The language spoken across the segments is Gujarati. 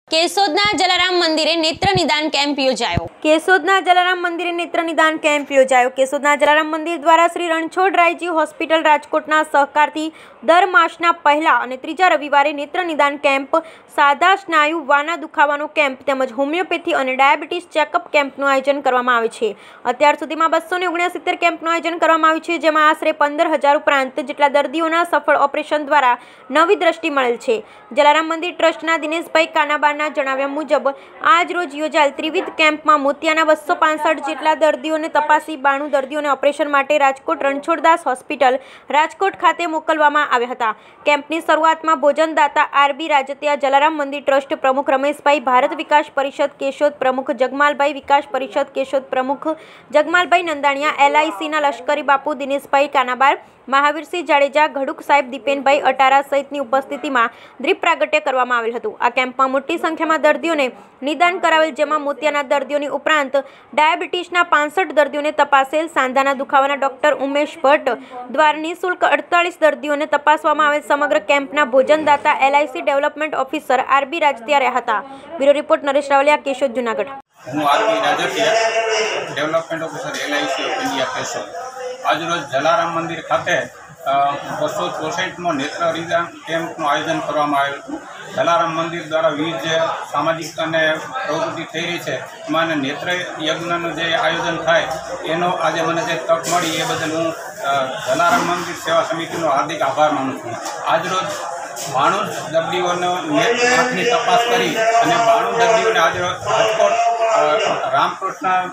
કેશોદના જલારામ મંદિરે નેત્ર નિદાન કેમ્પ યોજાયો। કેશોદના જલારામ મંદિરે નેત્ર નિદાન કેમ્પ યોજાયો। કેશોદના જલારામ મંદિર દ્વારા શ્રી રણછોડરાયજી હોસ્પિટલ રાજકોટના સહકારથી દર માસના પહેલા અને ત્રીજા રવિવારે નેત્ર નિદાન કેમ્પ, સાદા સ્નાયુ વાના દુખાવાનો કેમ્પ તેમજ હોમિયોપેથી અને ડાયાબિટીસ ચેકઅપ કેમ્પનું આયોજન કરવામાં આવે છે। અત્યાર સુધીમાં 269 કેમ્પનું આયોજન કરવામાં આવ્યું છે, જેમાં આશરે 15,000 ઉપરાંત જેટલા દર્દીઓના સફળ ઓપરેશન દ્વારા નવી દ્રષ્ટિ મળેલ છે। જલારામ મંદિર ટ્રસ્ટના દિનેશભાઈ કાનાબાના જણાવ્યા મુજબ આજ રોજ યોજાયેલ ત્રિવિધ કેમ્પમાં મોતિયાના 265 જેટલા દર્દીઓને તપાસી 92 દર્દીઓને ઓપરેશન માટે રાજકોટ રણછોડદાસ હોસ્પિટલ રાજકોટ ખાતે મોકલવામાં આવ્યા હતા। કેમ્પની શરૂઆતમાં ભોજનદાતા આરબી રાજતિયા, જલારામ મંદિર ટ્રસ્ટ પ્રમુખ રમેશભાઈ, ભારત વિકાસ પરિષદ કેશોદ પ્રમુખ જગમાલભાઈ, વિકાસ પરિષદ કેશોદ પ્રમુખ જગમાલભાઈ નંદાણીયા, LICના લશ્કરી બાપુ દિનેશભાઈ કાનાબાર, મહાવીરસિંહ જાડેજા, ઘડુક સાહેબ, દીપેનભાઈ અટારા સહિતની ઉપસ્થિતિમાં દીપ પ્રાગટ્ય કરવામાં આવેલ હતું। આ કેમ્પમાં મોટી સંખ્યામાં દર્દીઓને નિદાન કરાવેલ, જેમાં મોતિયાના દર્દીઓની ઉપરાંત ડાયાબિટીસના 65 દર્દીઓને તપાસેલ। સાંધાના દુખાવાના ડોક્ટર ઉમેશ ભટ્ટ દ્વારા નિઃશુલ્ક 48 દર્દીઓને તપાસવામાં આવેલ। સમગ્ર કેમ્પના ભોજનદાતા LIC development officer R B Rajatiya રહ્યા હતા। Bureau report Naresh Ravaliya, Keshod, Junagadh. હું R B Rajatiya, development officer LIC of India, Keshod. આજરોજ જલારામ મંદિર ખાતે 264મો નેત્ર નિદાન કેમ્પનું આયોજન કરવામાં આવેલું હતું। જલારામ મંદિર દ્વારા વિવિધ જે સામાજિક અને પ્રવૃત્તિ થઈ રહી છે, એમાં નેત્ર યજ્ઞનું જે આયોજન થાય એનો આજે મને જે તક મળી એ બદલ હું જલારામ મંદિર સેવા સમિતિનો હાર્દિક આભાર માનું છું। આજરોજ 92 દર્દીઓનો આંખની તપાસ કરી અને 92 દર્દીઓને આજે રાજકોટ રામકૃષ્ણ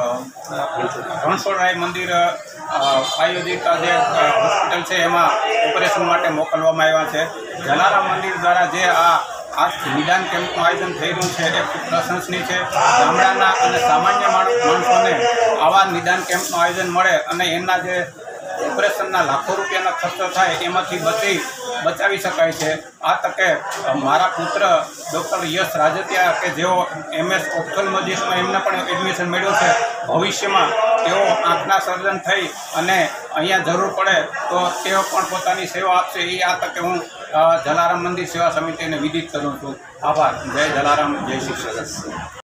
રણછોડરાય મંદિર આયોજિત જે હોસ્પિટલ છે એમાં ઓપરેશન માટે મોકલવામાં આવ્યા છે। જલારામ મંદિર દ્વારા જે આ નિદાન કેમ્પનું આયોજન થઈ રહ્યું છે એ ખૂબ પ્રશંસનીય છે। ગામડાના અને સામાન્ય માણસોને આવા નિદાન કેમ્પનું આયોજન મળે અને એમના જે ઓપરેશનના લાખો રૂપિયાનો ખર્ચો થાય એમાંથી બચાવી શકાય છે। આ તકે મારા પુત્ર ડૉક્ટર યશ રાજતિયા કે જેઓ MS ઓપ્થોલ્મોલોજીસ્ટમાં એમને પણ એડમિશન મળ્યું છે, ભવિષ્યમાં તેઓ આંખના સર્જન થઈ અને અહીંયા જરૂર પડે તો તેઓ પણ પોતાની સેવા આપશે, એ આ તકે હું જલારામ મંદિર સેવા સમિતિને વિદિત કરું છું। આભાર। જય જલારામ, જય શ્રી કૃષ્ણ।